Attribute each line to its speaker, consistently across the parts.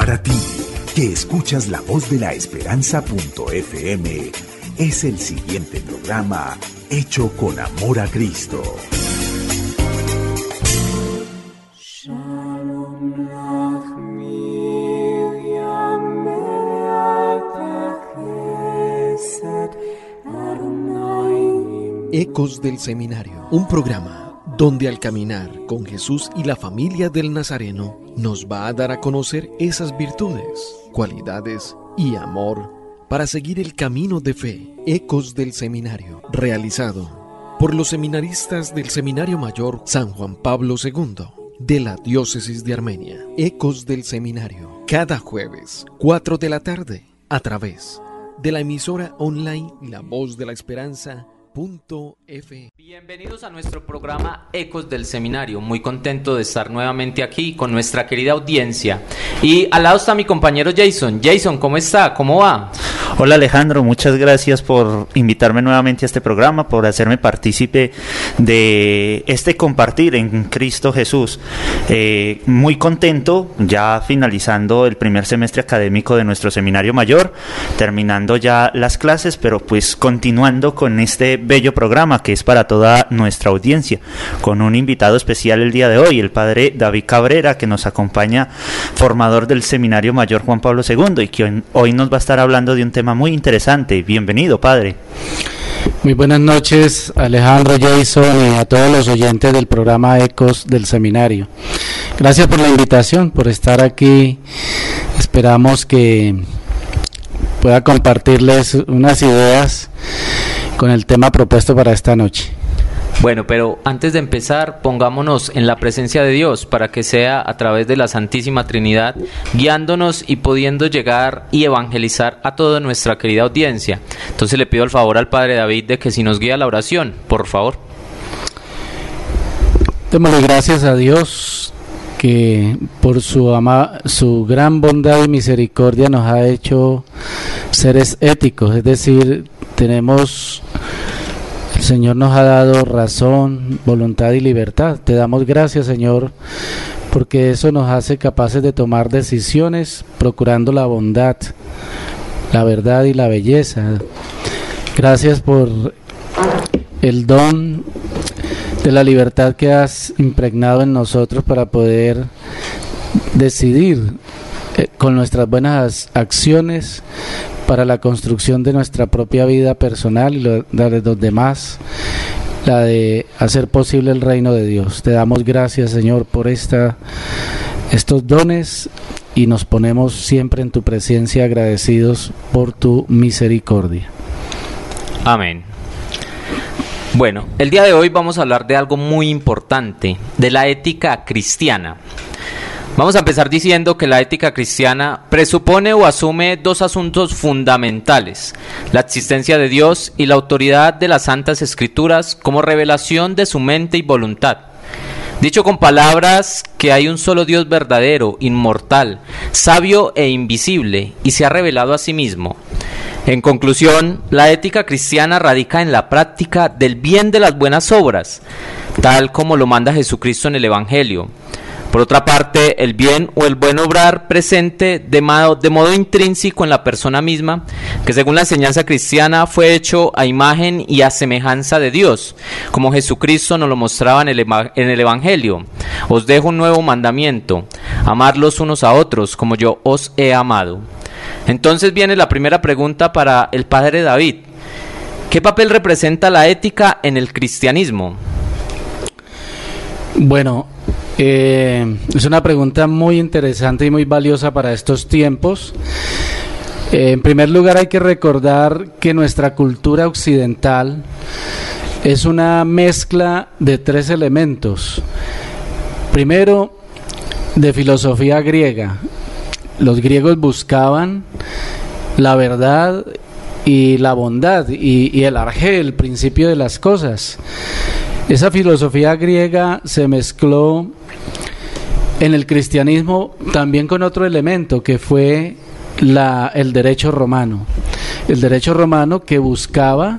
Speaker 1: Para ti, que escuchas la voz de la esperanza.fm, es el siguiente programa hecho con amor a Cristo.
Speaker 2: Ecos del Seminario, un programa donde al caminar con Jesús y la familia del Nazareno nos va a dar a conocer esas virtudes, cualidades y amor para seguir el camino de fe. Ecos del Seminario, realizado por los seminaristas del Seminario Mayor San Juan Pablo II de la Diócesis de Armenia. Ecos del Seminario, cada jueves, 4 de la tarde, a través de la emisora online La Voz de la Esperanza.
Speaker 3: Bienvenidos a nuestro programa Ecos del Seminario. Muy contento de estar nuevamente aquí con nuestra querida audiencia. Y al lado está mi compañero Jason. Jason, ¿cómo está? ¿Cómo va?
Speaker 4: Hola Alejandro, muchas gracias por invitarme nuevamente a este programa, por hacerme partícipe de este compartir en Cristo Jesús. Muy contento, ya finalizando el primer semestre académico de nuestro seminario mayor, terminando ya las clases, pero pues continuando con este bello programa que es para toda nuestra audiencia, con un invitado especial el día de hoy, el padre David Cabrera, que nos acompaña, formador del Seminario Mayor Juan Pablo II, y que hoy nos va a estar hablando de un tema muy interesante. Bienvenido, padre.
Speaker 5: Muy buenas noches, Alejandro, Jason, y a todos los oyentes del programa Ecos del Seminario. Gracias por la invitación, por estar aquí. Esperamos que pueda compartirles unas ideas con el tema propuesto para esta noche.
Speaker 3: Bueno, pero antes de empezar, pongámonos en la presencia de Dios para que sea a través de la Santísima Trinidad, guiándonos y pudiendo llegar y evangelizar a toda nuestra querida audiencia. Entonces le pido el favor al Padre David de que si nos guía la oración, por favor.
Speaker 5: Démosle gracias a Dios que por su gran bondad y misericordia nos ha hecho seres éticos, es decir, el Señor nos ha dado razón, voluntad y libertad. Te damos gracias, Señor, porque eso nos hace capaces de tomar decisiones procurando la bondad, la verdad y la belleza. Gracias por el don de la libertad que has impregnado en nosotros para poder decidir con nuestras buenas acciones para la construcción de nuestra propia vida personal y la de los demás, la de hacer posible el reino de Dios. Te damos gracias, Señor, por estos dones, y nos ponemos siempre en tu presencia agradecidos por tu misericordia.
Speaker 3: Amén. Bueno, el día de hoy vamos a hablar de algo muy importante, de la ética cristiana. Vamos a empezar diciendo que la ética cristiana presupone o asume dos asuntos fundamentales: la existencia de Dios y la autoridad de las Santas Escrituras como revelación de su mente y voluntad. Dicho con palabras, que hay un solo Dios verdadero, inmortal, sabio e invisible, y se ha revelado a sí mismo. En conclusión, la ética cristiana radica en la práctica del bien de las buenas obras, tal como lo manda Jesucristo en el Evangelio. Por otra parte, el bien o el buen obrar presente de modo intrínseco en la persona misma, que según la enseñanza cristiana fue hecho a imagen y a semejanza de Dios, como Jesucristo nos lo mostraba en el Evangelio. Os dejo un nuevo mandamiento: amar los unos a otros como yo os he amado. Entonces viene la primera pregunta para el padre David: ¿qué papel representa la ética en el cristianismo?
Speaker 5: Bueno, es una pregunta muy interesante y muy valiosa para estos tiempos. En primer lugar, hay que recordar que nuestra cultura occidental es una mezcla de tres elementos. Primero, de filosofía griega. Los griegos buscaban la verdad y la bondad y el arjé, el principio de las cosas. Esa filosofía griega se mezcló en el cristianismo también con otro elemento, que fue el derecho romano. El derecho romano, que buscaba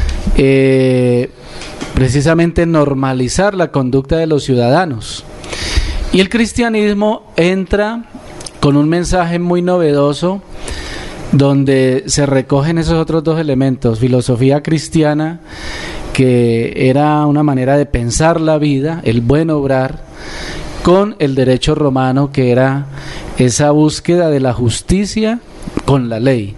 Speaker 5: precisamente normalizar la conducta de los ciudadanos. Y el cristianismo entra con un mensaje muy novedoso, donde se recogen esos otros dos elementos: filosofía cristiana, que era una manera de pensar la vida, el buen obrar, con el derecho romano, que era esa búsqueda de la justicia con la ley.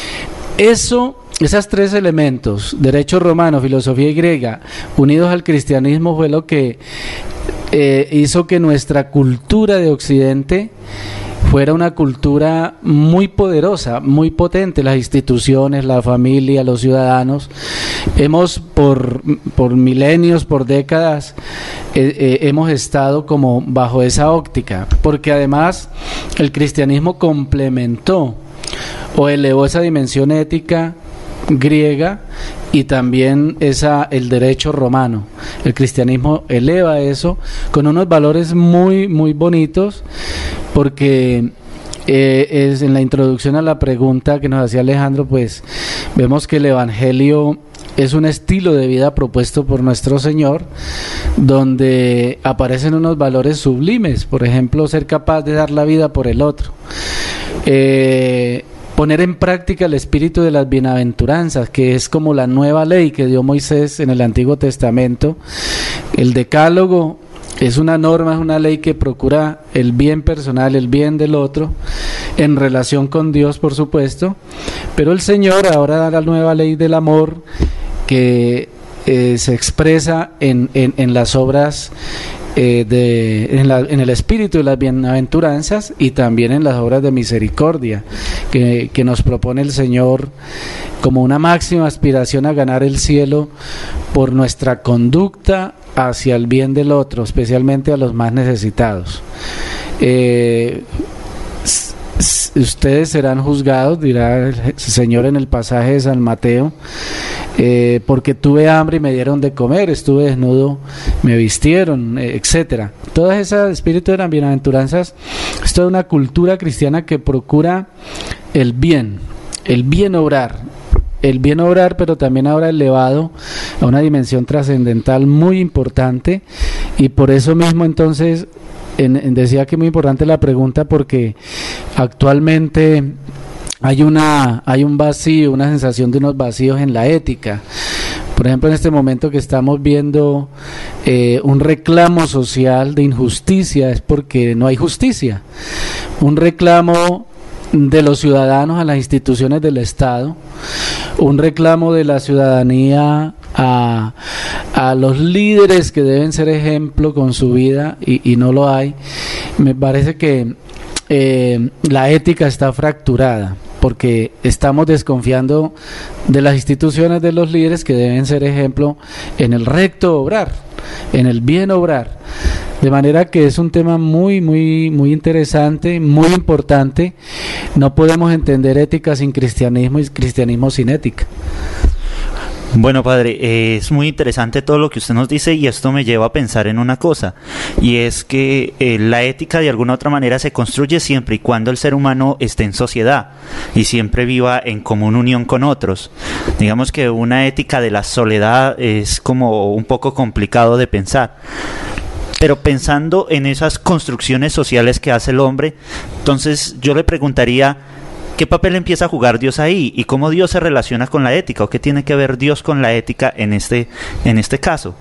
Speaker 5: Esos tres elementos, derecho romano, filosofía griega, unidos al cristianismo, fue lo que hizo que nuestra cultura de Occidente fuera una cultura muy poderosa, muy potente. Las instituciones, la familia, los ciudadanos, hemos por milenios, por décadas, hemos estado como bajo esa óptica, porque además el cristianismo complementó o elevó esa dimensión ética griega y también el derecho romano. El cristianismo eleva eso con unos valores muy, muy bonitos, porque es en la introducción a la pregunta que nos hacía Alejandro, pues vemos que el Evangelio es un estilo de vida propuesto por nuestro Señor, donde aparecen unos valores sublimes. Por ejemplo, ser capaz de dar la vida por el otro, poner en práctica el espíritu de las bienaventuranzas, que es como la nueva ley que dio Moisés en el Antiguo Testamento. El decálogo es una norma, es una ley que procura el bien personal, el bien del otro, en relación con Dios, por supuesto. Pero el Señor ahora da la nueva ley del amor, que se expresa en las obras, en el espíritu de las bienaventuranzas, y también en las obras de misericordia que nos propone el Señor como una máxima aspiración a ganar el cielo por nuestra conducta hacia el bien del otro, especialmente a los más necesitados. Ustedes serán juzgados, dirá el Señor en el pasaje de San Mateo, porque tuve hambre y me dieron de comer, estuve desnudo, me vistieron, etcétera. Todo ese espíritu de las bienaventuranzas es toda una cultura cristiana que procura el bien obrar, pero también ahora elevado a una dimensión trascendental muy importante. Y por eso mismo, entonces, decía que es muy importante la pregunta, porque actualmente hay un vacío, una sensación de unos vacíos en la ética. Por ejemplo, en este momento que estamos viendo un reclamo social de injusticia, es porque no hay justicia. Un reclamo de los ciudadanos a las instituciones del Estado, un reclamo de la ciudadanía a los líderes que deben ser ejemplo con su vida, y no lo hay. Me parece que la ética está fracturada, porque estamos desconfiando de las instituciones, de los líderes que deben ser ejemplo en el recto obrar, en el bien obrar. De manera que es un tema muy, muy, muy interesante, muy importante. No podemos entender ética sin cristianismo y cristianismo sin ética.
Speaker 4: Bueno, padre, es muy interesante todo lo que usted nos dice, y esto me lleva a pensar en una cosa, y es que la ética de alguna otra manera se construye siempre y cuando el ser humano esté en sociedad y siempre viva en común unión con otros. Digamos que una ética de la soledad es como un poco complicado de pensar. Pero pensando en esas construcciones sociales que hace el hombre, entonces yo le preguntaría, ¿qué papel empieza a jugar Dios ahí? ¿Y cómo Dios se relaciona con la ética? ¿O qué tiene que ver Dios con la ética en este caso?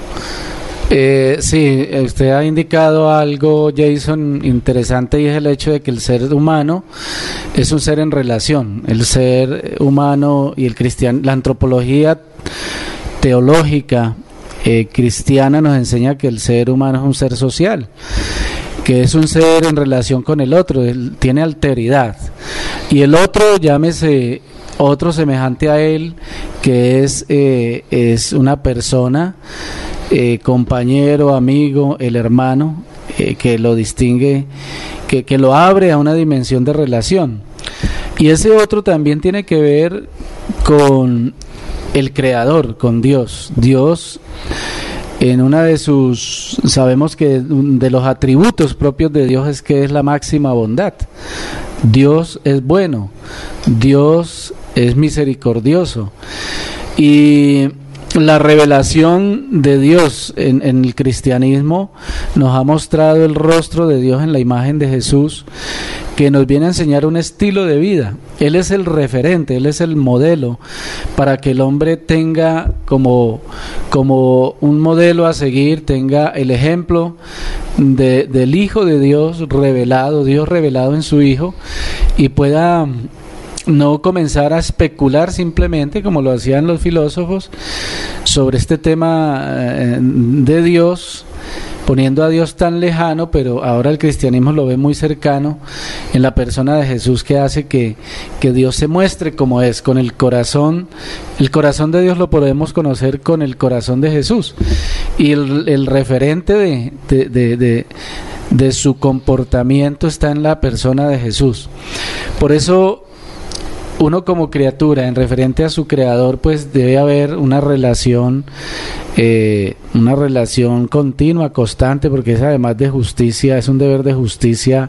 Speaker 5: Sí, usted ha indicado algo, Jason, interesante, y es el hecho de que el ser humano es un ser en relación. El ser humano y la antropología teológica cristiana nos enseña que el ser humano es un ser social, que es un ser en relación con el otro, él tiene alteridad, y el otro, llámese otro semejante a él, que es una persona, compañero, amigo, el hermano, que lo distingue, que lo abre a una dimensión de relación. Y ese otro también tiene que ver con el Creador, con Dios. Dios, en una de sabemos que de los atributos propios de Dios es que es la máxima bondad. Dios es bueno, Dios es misericordioso, y la revelación de Dios en el cristianismo nos ha mostrado el rostro de Dios en la imagen de Jesús, que nos viene a enseñar un estilo de vida. Él es el referente, Él es el modelo para que el hombre tenga como un modelo a seguir, tenga el ejemplo del Hijo de Dios revelado en su Hijo, y pueda no comenzar a especular simplemente como lo hacían los filósofos sobre este tema de Dios, poniendo a Dios tan lejano, pero ahora el cristianismo lo ve muy cercano en la persona de Jesús, que hace que Dios se muestre como es, con el corazón. El corazón de Dios lo podemos conocer con el corazón de Jesús, y el referente de su comportamiento está en la persona de Jesús. Por eso uno como criatura, en referente a su creador, pues debe haber una relación continua, constante, porque es además de justicia, es un deber de justicia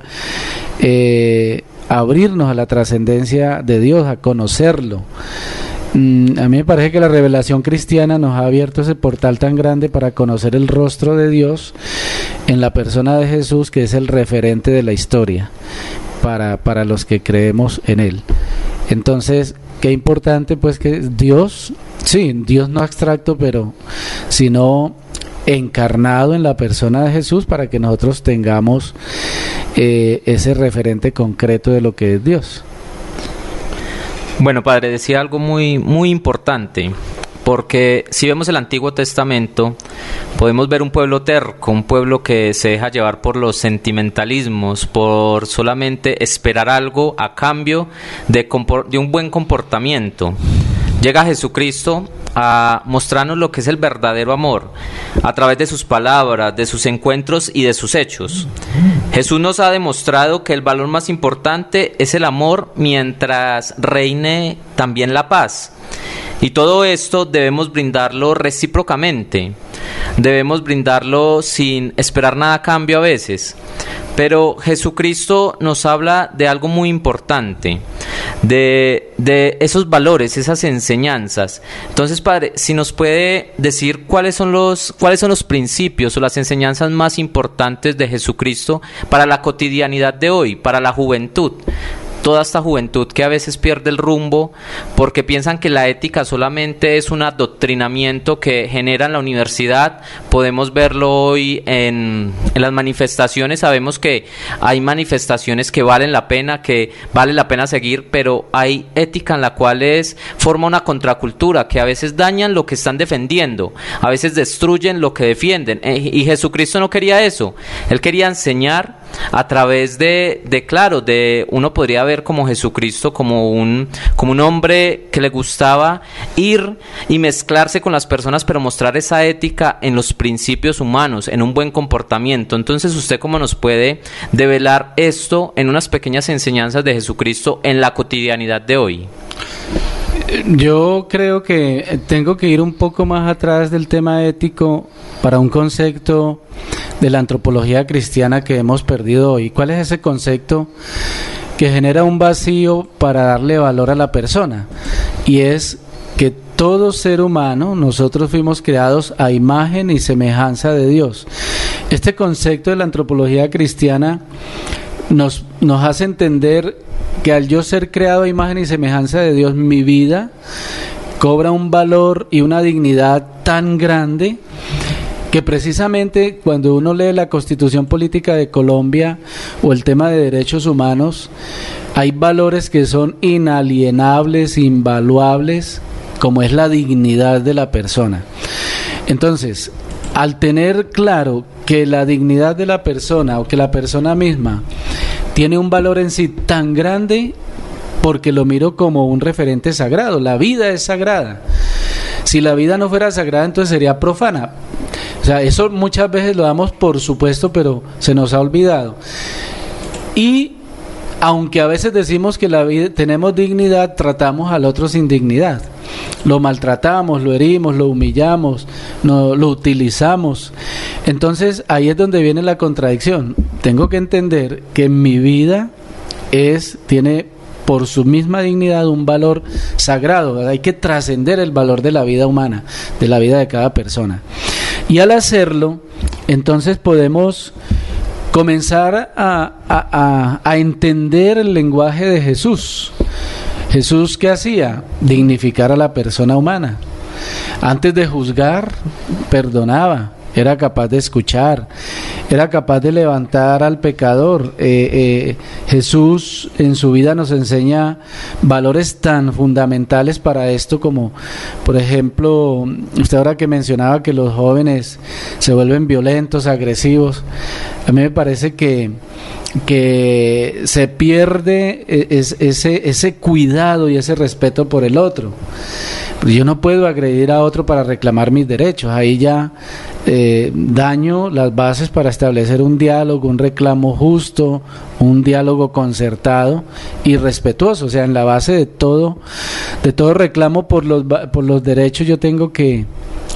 Speaker 5: abrirnos a la trascendencia de Dios, a conocerlo. A mí me parece que la revelación cristiana nos ha abierto ese portal tan grande para conocer el rostro de Dios en la persona de Jesús, que es el referente de la historia para los que creemos en Él. Entonces, qué importante pues que Dios, sí, Dios no abstracto, pero sino encarnado en la persona de Jesús, para que nosotros tengamos ese referente concreto de lo que es Dios.
Speaker 3: Bueno, padre, decía algo muy, muy importante, porque si vemos el Antiguo Testamento, podemos ver un pueblo terco, un pueblo que se deja llevar por los sentimentalismos, por solamente esperar algo a cambio de un buen comportamiento. Llega Jesucristo a mostrarnos lo que es el verdadero amor, a través de sus palabras, de sus encuentros y de sus hechos. Jesús nos ha demostrado que el valor más importante es el amor, mientras reine también la paz. Y todo esto debemos brindarlo recíprocamente, debemos brindarlo sin esperar nada a cambio a veces. Pero Jesucristo nos habla de algo muy importante, de esos valores, esas enseñanzas. Entonces, padre, si nos puede decir cuáles son los principios o las enseñanzas más importantes de Jesucristo para la cotidianidad de hoy, para la juventud. Toda esta juventud que a veces pierde el rumbo porque piensan que la ética solamente es un adoctrinamiento que genera en la universidad. Podemos verlo hoy en las manifestaciones. Sabemos que hay manifestaciones que valen la pena seguir, pero hay ética en la cual forma una contracultura que a veces dañan lo que están defendiendo, a veces destruyen lo que defienden. Y Jesucristo no quería eso. Él quería enseñar a través de uno podría ver como Jesucristo como un hombre que le gustaba ir y mezclarse con las personas, pero mostrar esa ética en los principios humanos, en un buen comportamiento. Entonces, ¿usted cómo nos puede develar esto en unas pequeñas enseñanzas de Jesucristo en la cotidianidad de hoy?
Speaker 5: Yo creo que tengo que ir un poco más atrás del tema ético para un concepto de la antropología cristiana que hemos perdido hoy. ¿Cuál es ese concepto que genera un vacío para darle valor a la persona? Y es que todo ser humano, nosotros fuimos creados a imagen y semejanza de Dios. Este concepto de la antropología cristiana nos hace entender que al yo ser creado a imagen y semejanza de Dios, mi vida cobra un valor y una dignidad tan grande que precisamente cuando uno lee la Constitución Política de Colombia o el tema de derechos humanos, hay valores que son inalienables, invaluables, como es la dignidad de la persona. Entonces, al tener claro que la dignidad de la persona o que la persona misma tiene un valor en sí tan grande, porque lo miro como un referente sagrado, la vida es sagrada. Si la vida no fuera sagrada, entonces sería profana. O sea, eso muchas veces lo damos por supuesto, pero se nos ha olvidado. Y aunque a veces decimos que la vida, tenemos dignidad, tratamos al otro sin dignidad. Lo maltratamos, lo herimos, lo humillamos, lo utilizamos. Entonces ahí es donde viene la contradicción. Tengo que entender que mi vida tiene por su misma dignidad un valor sagrado, ¿verdad? Hay que trascender el valor de la vida humana, de la vida de cada persona. Y al hacerlo, entonces podemos comenzar a entender el lenguaje de Jesús. Jesús, ¿qué hacía? Dignificar a la persona humana. Antes de juzgar, perdonaba. Era capaz de escuchar, era capaz de levantar al pecador. Jesús en su vida nos enseña valores tan fundamentales para esto como, por ejemplo, usted ahora que mencionaba que los jóvenes se vuelven violentos, agresivos, a mí me parece que se pierde ese cuidado y ese respeto por el otro. Yo no puedo agredir a otro para reclamar mis derechos, ahí ya daño las bases para establecer un diálogo, un reclamo justo, un diálogo concertado y respetuoso. O sea, en la base de todo reclamo por los derechos yo tengo que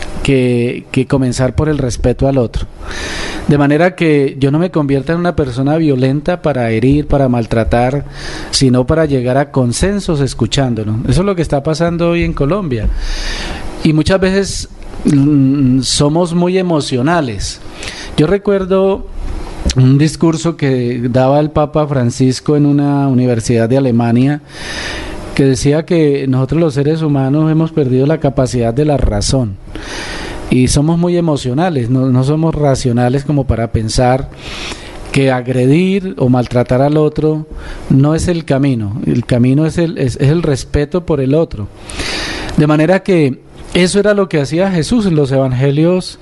Speaker 5: comenzar por el respeto al otro. De manera que yo no me convierta en una persona violenta para herir, para maltratar, sino para llegar a consensos escuchándonos. Eso es lo que está pasando hoy en Colombia. Y muchas veces somos muy emocionales. Yo recuerdo un discurso que daba el Papa Francisco en una universidad de Alemania, que decía que nosotros los seres humanos hemos perdido la capacidad de la razón. Y somos muy emocionales, no somos racionales como para pensar que agredir o maltratar al otro no es el camino. El camino es el respeto por el otro. De manera que eso era lo que hacía Jesús. En los evangelios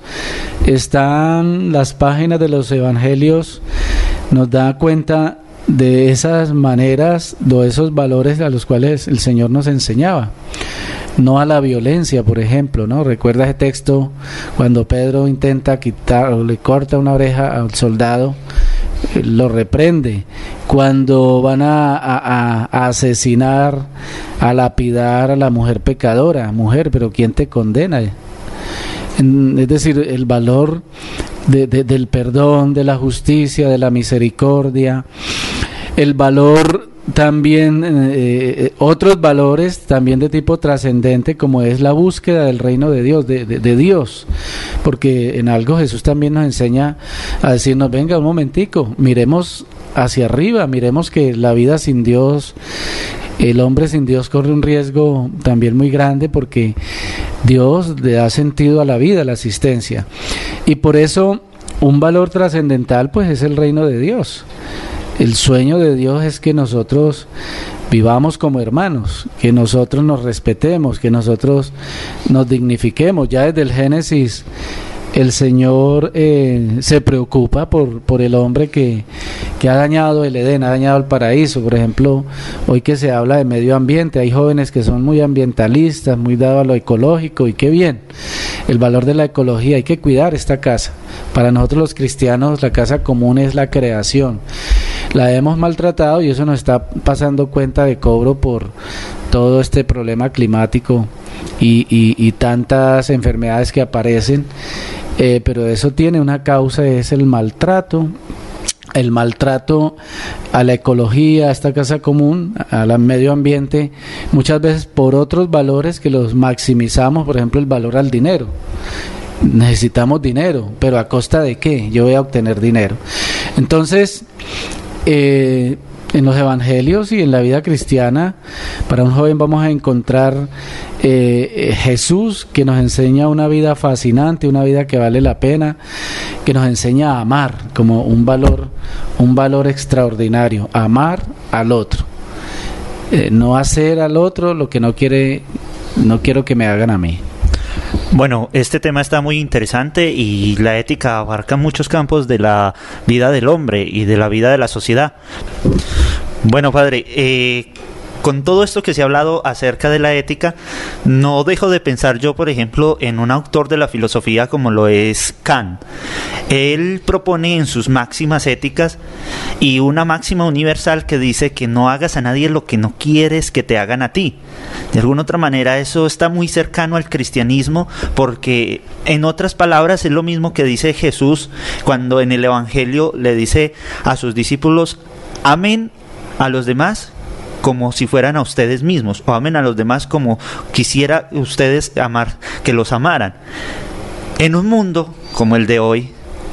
Speaker 5: están las páginas de los evangelios, nos da cuenta de esas maneras, de esos valores a los cuales el Señor nos enseñaba. No a la violencia, por ejemplo, ¿no? Recuerda ese texto cuando Pedro intenta quitar o le corta una oreja al soldado, lo reprende. Cuando van a asesinar, a lapidar a la mujer pecadora, mujer, pero ¿quién te condena? Es decir, el valor del perdón, de la justicia, de la misericordia, el valor también, otros valores también de tipo trascendente, como es la búsqueda del reino de Dios, de Dios, porque en algo Jesús también nos enseña a decirnos, venga un momentico, miremos hacia arriba, miremos que la vida sin Dios, el hombre sin Dios corre un riesgo también muy grande, porque Dios le da sentido a la vida, a la existencia, y por eso un valor trascendental pues es el reino de Dios. El sueño de Dios es que nosotros vivamos como hermanos, que nosotros nos respetemos, que nosotros nos dignifiquemos. Ya desde el Génesis el Señor se preocupa por el hombre que ha dañado el Edén, ha dañado el paraíso. Por ejemplo, hoy que se habla de medio ambiente, hay jóvenes que son muy ambientalistas, muy dados a lo ecológico, y qué bien, el valor de la ecología, hay que cuidar esta casa. Para nosotros los cristianos la casa común es la creación. La hemos maltratado y eso nos está pasando cuenta de cobro por todo este problema climático y tantas enfermedades que aparecen, pero eso tiene una causa, es el maltrato a la ecología, a esta casa común, al medio ambiente, muchas veces por otros valores que los maximizamos, por ejemplo el valor al dinero. Necesitamos dinero, pero ¿a costa de qué? Yo voy a obtener dinero. Entonces, en los evangelios y en la vida cristiana, para un joven vamos a encontrar Jesús, que nos enseña una vida fascinante, una vida que vale la pena, que nos enseña a amar como un valor extraordinario, amar al otro, no hacer al otro lo que no quiero que me hagan a mí.
Speaker 4: Bueno, este tema está muy interesante y la ética abarca muchos campos de la vida del hombre y de la vida de la sociedad. Bueno, padre, con todo esto que se ha hablado acerca de la ética, no dejo de pensar yo, por ejemplo, en un autor de la filosofía como lo es Kant. Él propone en sus máximas éticas y una máxima universal que dice que no hagas a nadie lo que no quieres que te hagan a ti. De alguna otra manera eso está muy cercano al cristianismo, porque en otras palabras es lo mismo que dice Jesús cuando en el Evangelio le dice a sus discípulos: amen a los demás como si fueran a ustedes mismos, o amen a los demás como quisiera ustedes amar, que los amaran. En un mundo como el de hoy,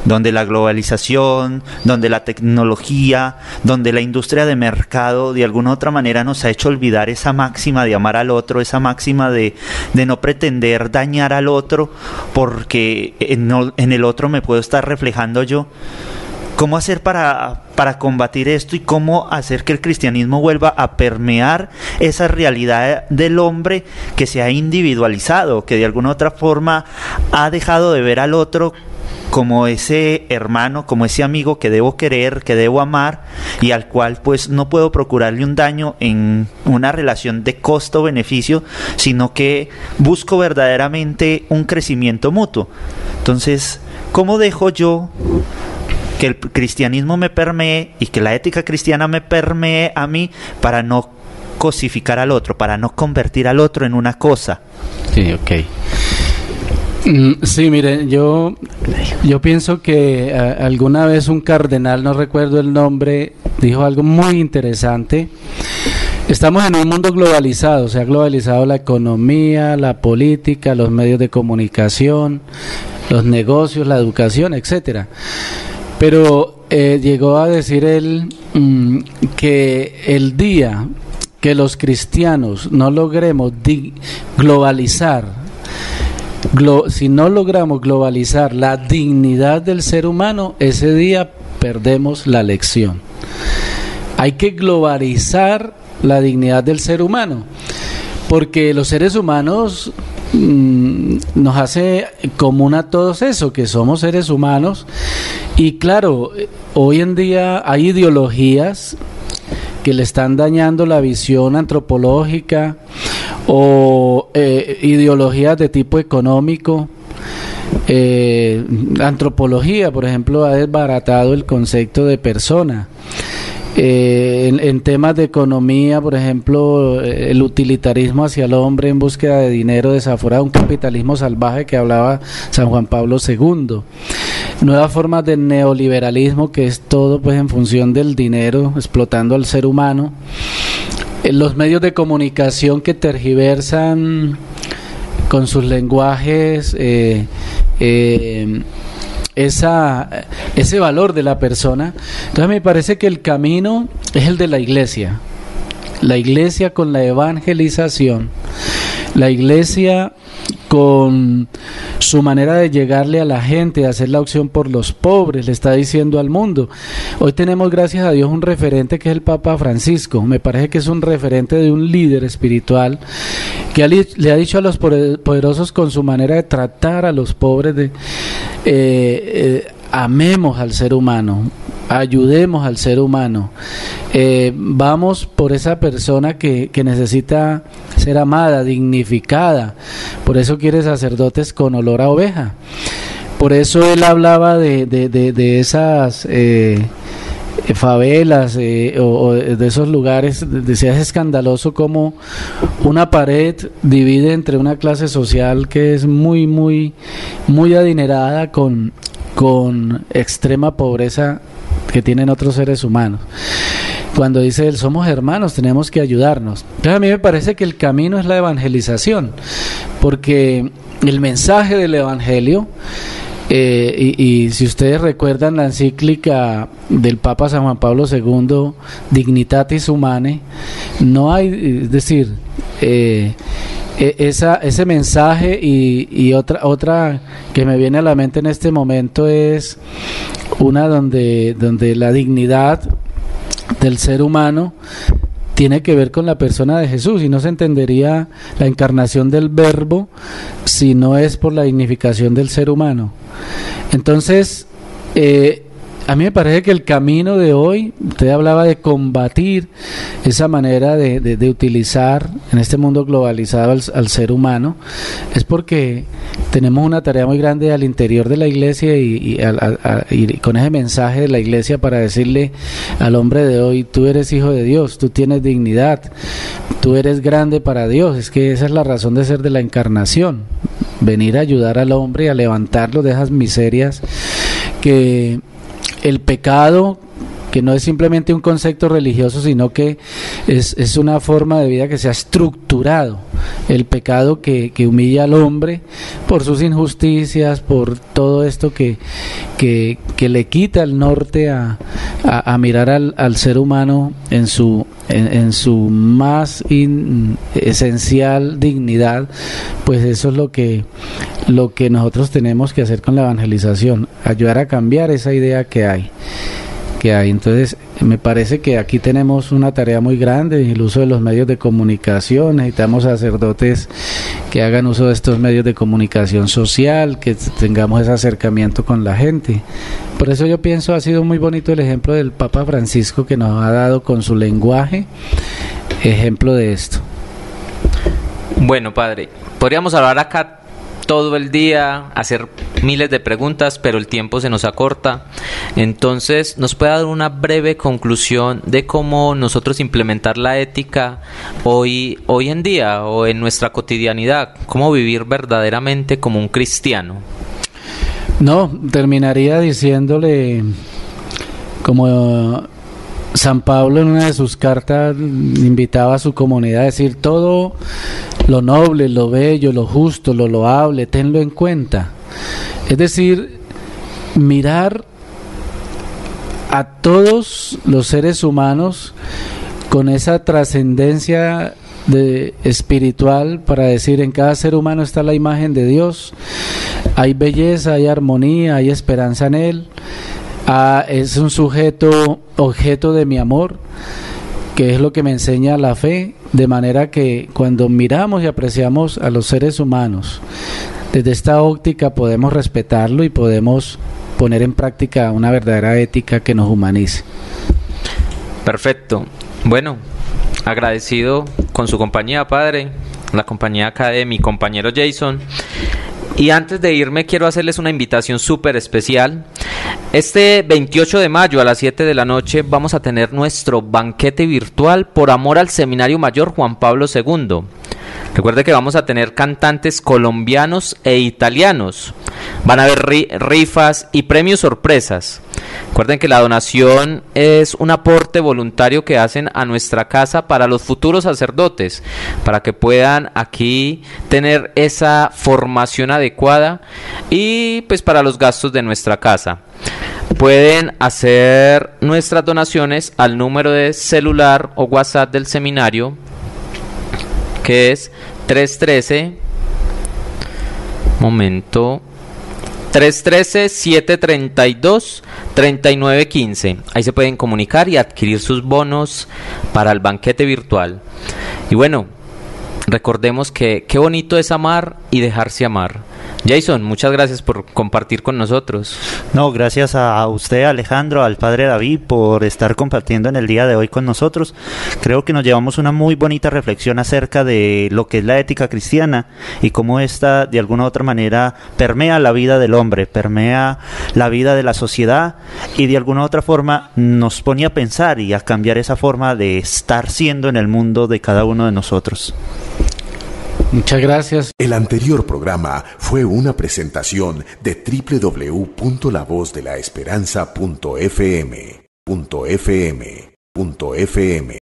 Speaker 4: donde la globalización, donde la tecnología, donde la industria de mercado de alguna u otra manera nos ha hecho olvidar esa máxima de amar al otro, esa máxima de no pretender dañar al otro, porque en el otro me puedo estar reflejando yo. ¿Cómo hacer para combatir esto y cómo hacer que el cristianismo vuelva a permear esa realidad del hombre que se ha individualizado, que de alguna otra forma ha dejado de ver al otro como ese hermano, como ese amigo que debo querer, que debo amar y al cual pues no puedo procurarle un daño en una relación de costo-beneficio, sino que busco verdaderamente un crecimiento mutuo? Entonces, ¿cómo dejo yo que el cristianismo me permee y que la ética cristiana me permee a mí para no cosificar al otro, para no convertir al otro en una cosa?
Speaker 5: Sí, ok. Sí, mire, yo pienso que alguna vez un cardenal, no recuerdo el nombre, dijo algo muy interesante. Estamos en un mundo globalizado, se ha globalizado la economía, la política, los medios de comunicación, los negocios, la educación, etcétera. Pero llegó a decir él que el día que los cristianos no logremos globalizar, si no logramos globalizar la dignidad del ser humano, ese día perdemos la lección. Hay que globalizar la dignidad del ser humano, porque los seres humanos nos hace común a todos eso, que somos seres humanos. Y claro, hoy en día hay ideologías que le están dañando la visión antropológica o ideologías de tipo económico. Antropología, por ejemplo, ha desbaratado el concepto de persona. En temas de economía, por ejemplo, el utilitarismo hacia el hombre en búsqueda de dinero desaforado, un capitalismo salvaje que hablaba San Juan Pablo II. Nuevas formas de neoliberalismo, que es todo pues en función del dinero, explotando al ser humano. Los medios de comunicación que tergiversan con sus lenguajes ese valor de la persona. Entonces me parece que el camino es el de la iglesia con la evangelización, la iglesia con su manera de llegarle a la gente, de hacer la opción por los pobres, le está diciendo al mundo. Hoy tenemos, gracias a Dios, un referente que es el Papa Francisco. Me parece que es un referente de un líder espiritual que le ha dicho a los poderosos, con su manera de tratar a los pobres, amemos al ser humano, ayudemos al ser humano, vamos por esa persona que necesita ser amada, dignificada. Por eso quiere sacerdotes con olor a oveja. Por eso él hablaba de esas favelas o de esos lugares. Decía, es escandaloso como una pared divide entre una clase social que es muy, muy, muy adinerada con extrema pobreza que tienen otros seres humanos. Cuando dice él, somos hermanos, tenemos que ayudarnos. Entonces a mí me parece que el camino es la evangelización, porque el mensaje del evangelio, y si ustedes recuerdan la encíclica del Papa San Juan Pablo II, Dignitatis Humanae, no hay, es decir, ese mensaje y otra que me viene a la mente en este momento es una donde la dignidad del ser humano tiene que ver con la persona de Jesús, y no se entendería la encarnación del Verbo si no es por la dignificación del ser humano. Entonces, a mí me parece que el camino de hoy, usted hablaba de combatir esa manera de utilizar en este mundo globalizado al ser humano, es porque tenemos una tarea muy grande al interior de la iglesia y con ese mensaje de la iglesia para decirle al hombre de hoy, tú eres hijo de Dios, tú tienes dignidad, tú eres grande para Dios. Es que esa es la razón de ser de la encarnación, venir a ayudar al hombre, a levantarlo de esas miserias que el pecado que no es simplemente un concepto religioso, sino que es una forma de vida que se ha estructurado. El pecado que humilla al hombre por sus injusticias, por todo esto que le quita el norte a mirar al ser humano en su más esencial dignidad. Pues eso es lo que nosotros tenemos que hacer con la evangelización, ayudar a cambiar esa idea que hay. Entonces me parece que aquí tenemos una tarea muy grande en el uso de los medios de comunicación. Necesitamos sacerdotes que hagan uso de estos medios de comunicación social, que tengamos ese acercamiento con la gente. Por eso yo pienso ha sido muy bonito el ejemplo del Papa Francisco, que nos ha dado con su lenguaje ejemplo de esto.
Speaker 3: Bueno, padre, podríamos hablar acá todo el día, hacer miles de preguntas, pero el tiempo se nos acorta. Entonces, ¿nos puede dar una breve conclusión de cómo nosotros implementar la ética hoy en día o en nuestra cotidianidad? ¿Cómo vivir verdaderamente como un cristiano?
Speaker 5: No, terminaría diciéndole, como San Pablo en una de sus cartas invitaba a su comunidad a decir: todo lo noble, lo bello, lo justo, lo loable, tenlo en cuenta. Es decir, mirar a todos los seres humanos con esa trascendencia espiritual, para decir: en cada ser humano está la imagen de Dios, hay belleza, hay armonía, hay esperanza en él. Es un sujeto objeto de mi amor, que es lo que me enseña la fe, de manera que cuando miramos y apreciamos a los seres humanos desde esta óptica, podemos respetarlo y podemos poner en práctica una verdadera ética que nos humanice.
Speaker 3: Perfecto. Bueno, agradecido con su compañía, padre, la compañía acá de mi compañero Jason. Y antes de irme, quiero hacerles una invitación súper especial. Este 28 de mayo a las 7 de la noche vamos a tener nuestro banquete virtual por amor al Seminario Mayor Juan Pablo II. Recuerde que vamos a tener cantantes colombianos e italianos. Van a haber rifas y premios sorpresas. Recuerden que la donación es un aporte voluntario que hacen a nuestra casa para los futuros sacerdotes, para que puedan aquí tener esa formación adecuada y pues para los gastos de nuestra casa. Pueden hacer nuestras donaciones al número de celular o WhatsApp del seminario, que es 313-732-3915. Ahí se pueden comunicar y adquirir sus bonos para el banquete virtual. Y bueno, recordemos que qué bonito es amar y dejarse amar. Jason, muchas gracias por compartir con nosotros.
Speaker 4: No, gracias a usted, Alejandro, al padre David, por estar compartiendo en el día de hoy con nosotros. Creo que nos llevamos una muy bonita reflexión acerca de lo que es la ética cristiana y cómo esta, de alguna u otra manera, permea la vida del hombre, permea la vida de la sociedad y de alguna u otra forma nos pone a pensar y a cambiar esa forma de estar siendo en el mundo de cada uno de nosotros.
Speaker 5: Muchas gracias.
Speaker 1: El anterior programa fue una presentación de www.lavozDeLaEsperanza.fm.